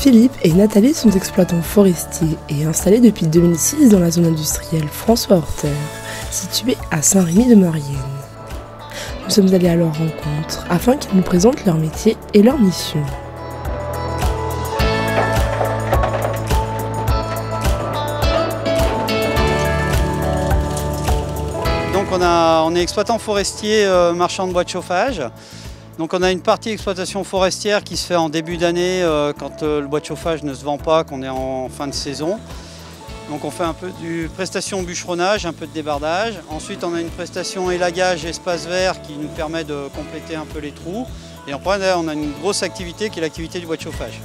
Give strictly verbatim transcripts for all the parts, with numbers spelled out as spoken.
Philippe et Nathalie sont exploitants forestiers et installés depuis deux mille six dans la zone industrielle François Horter, située à Saint-Rémy-de-Maurienne. Nous sommes allés à leur rencontre afin qu'ils nous présentent leur métier et leur mission. Donc on, a, on est exploitant forestier euh, marchand de bois de chauffage. Donc on a une partie exploitation forestière qui se fait en début d'année euh, quand euh, le bois de chauffage ne se vend pas, qu'on est en fin de saison. Donc on fait un peu de prestation bûcheronnage, un peu de débardage. Ensuite on a une prestation élagage espace vert qui nous permet de compléter un peu les trous. Et après on a une grosse activité qui est l'activité du bois de chauffage.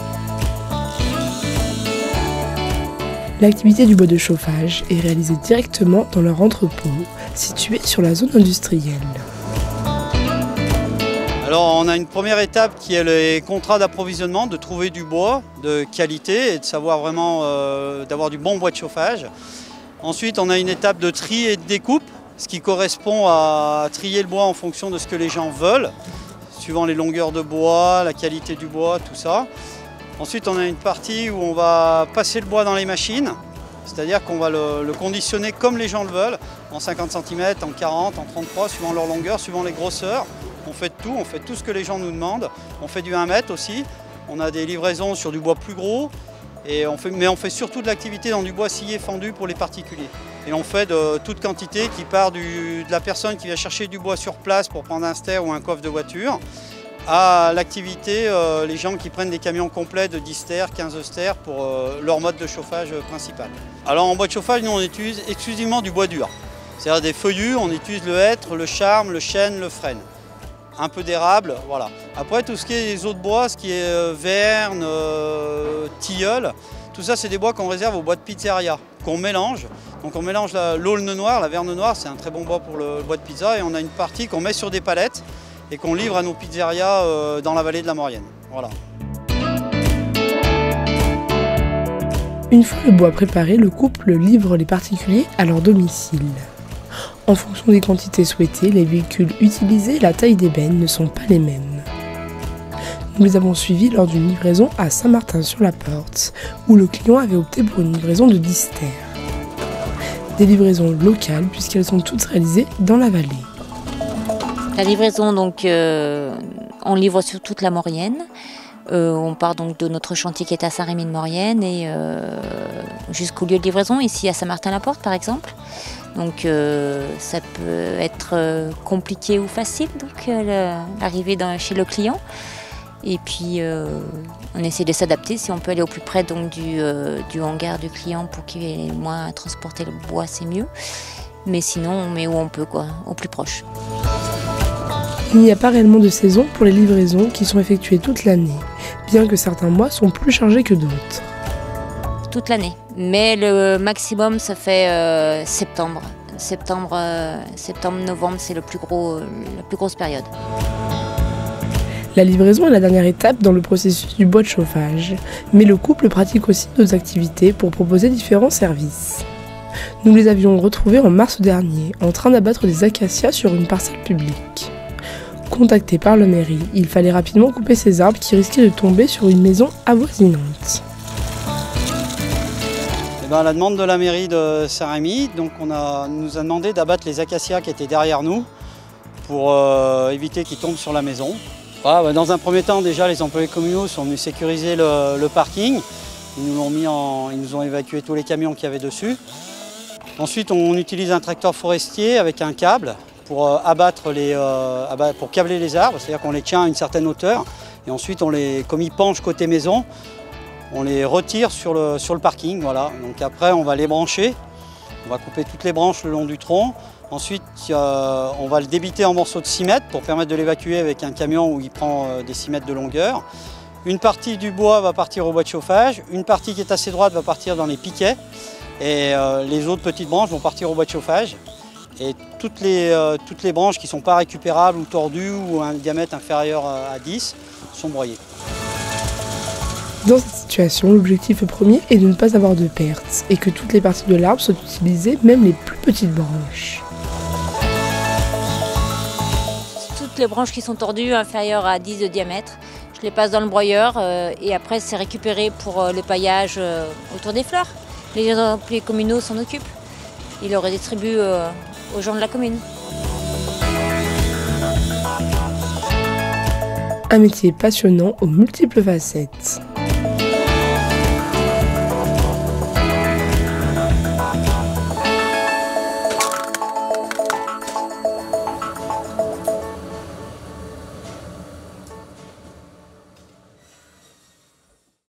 L'activité du bois de chauffage est réalisée directement dans leur entrepôt, situé sur la zone industrielle. Alors on a une première étape qui est les contrats d'approvisionnement, de trouver du bois de qualité et de savoir vraiment euh, d'avoir du bon bois de chauffage. Ensuite on a une étape de tri et de découpe, ce qui correspond à trier le bois en fonction de ce que les gens veulent, suivant les longueurs de bois, la qualité du bois, tout ça. Ensuite on a une partie où on va passer le bois dans les machines, c'est-à-dire qu'on va le, le conditionner comme les gens le veulent, en cinquante centimètres, en quarante, en trente-trois, suivant leur longueur, suivant les grosseurs. On fait tout, on fait tout ce que les gens nous demandent. On fait du un mètre aussi. On a des livraisons sur du bois plus gros. Et on fait, mais on fait surtout de l'activité dans du bois scié fendu pour les particuliers. Et on fait de toute quantité qui part du, de la personne qui va chercher du bois sur place pour prendre un ster ou un coffre de voiture, à l'activité, euh, les gens qui prennent des camions complets de dix sters, quinze sters pour euh, leur mode de chauffage principal. Alors en bois de chauffage, nous on utilise exclusivement du bois dur. C'est-à-dire des feuillus, on utilise le hêtre, le charme, le chêne, le frêne. Un peu d'érable, voilà. Après tout ce qui est les autres bois, ce qui est euh, verne, euh, tilleul, tout ça c'est des bois qu'on réserve au bois de pizzeria, qu'on mélange. Donc on mélange l'aulne noire, la verne noire, c'est un très bon bois pour le, le bois de pizza, et on a une partie qu'on met sur des palettes et qu'on livre à nos pizzerias euh, dans la vallée de la Maurienne. Voilà. Une fois le bois préparé, le couple livre les particuliers à leur domicile. En fonction des quantités souhaitées, les véhicules utilisés et la taille des bennes ne sont pas les mêmes. Nous les avons suivis lors d'une livraison à Saint-Martin-sur-la-Porte, où le client avait opté pour une livraison de dix sters. Des livraisons locales puisqu'elles sont toutes réalisées dans la vallée. La livraison, donc, euh, on livre sur toute la Maurienne. Euh, on part donc de notre chantier qui est à Saint-Rémy-de-Maurienne et euh, jusqu'au lieu de livraison, ici à Saint-Martin-la-Porte par exemple. Donc euh, ça peut être euh, compliqué ou facile, donc euh, l'arrivée chez le client. Et puis euh, on essaie de s'adapter, si on peut aller au plus près donc, du, euh, du hangar du client pour qu'il ait moins à transporter le bois, c'est mieux. Mais sinon on met où on peut, quoi, au plus proche. Il n'y a pas réellement de saison pour les livraisons qui sont effectuées toute l'année, bien que certains mois sont plus chargés que d'autres. Toute l'année, mais le maximum ça fait euh, septembre. Septembre, euh, septembre, novembre, c'est le plus gros, euh, la plus grosse période. La livraison est la dernière étape dans le processus du bois de chauffage, mais le couple pratique aussi d'autres activités pour proposer différents services. Nous les avions retrouvés en mars dernier, en train d'abattre des acacias sur une parcelle publique. Contacté par la mairie, il fallait rapidement couper ces arbres qui risquaient de tomber sur une maison avoisinante. Et ben, à la demande de la mairie de Saint-Rémy, donc on a, nous a demandé d'abattre les acacias qui étaient derrière nous pour euh, éviter qu'ils tombent sur la maison. Voilà, bah, dans un premier temps, déjà, les employés communaux sont venus sécuriser le, le parking. Ils nous, ont mis en, ils nous ont évacué tous les camions qu'il y avait dessus. Ensuite, on utilise un tracteur forestier avec un câble pour euh, abattre les, euh, abattre, pour câbler les arbres, c'est-à-dire qu'on les tient à une certaine hauteur et ensuite, on les, comme ils penchent côté maison, on les retire sur le, sur le parking. Voilà. Donc après, on va les brancher, on va couper toutes les branches le long du tronc. Ensuite, euh, on va le débiter en morceaux de six mètres pour permettre de l'évacuer avec un camion où il prend euh, des six mètres de longueur. Une partie du bois va partir au bois de chauffage, une partie qui est assez droite va partir dans les piquets et euh, les autres petites branches vont partir au bois de chauffage. Et toutes les, euh, toutes les branches qui ne sont pas récupérables ou tordues ou un diamètre inférieur à dix sont broyées. Dans cette situation, l'objectif premier est de ne pas avoir de pertes et que toutes les parties de l'arbre soient utilisées, même les plus petites branches. Toutes les branches qui sont tordues, inférieures à dix de diamètre, Je les passe dans le broyeur euh, et après c'est récupéré pour euh, le paillage euh, autour des fleurs. Les employés communaux s'en occupent. Ils le redistribuent euh, aux gens de la commune. Un métier passionnant aux multiples facettes.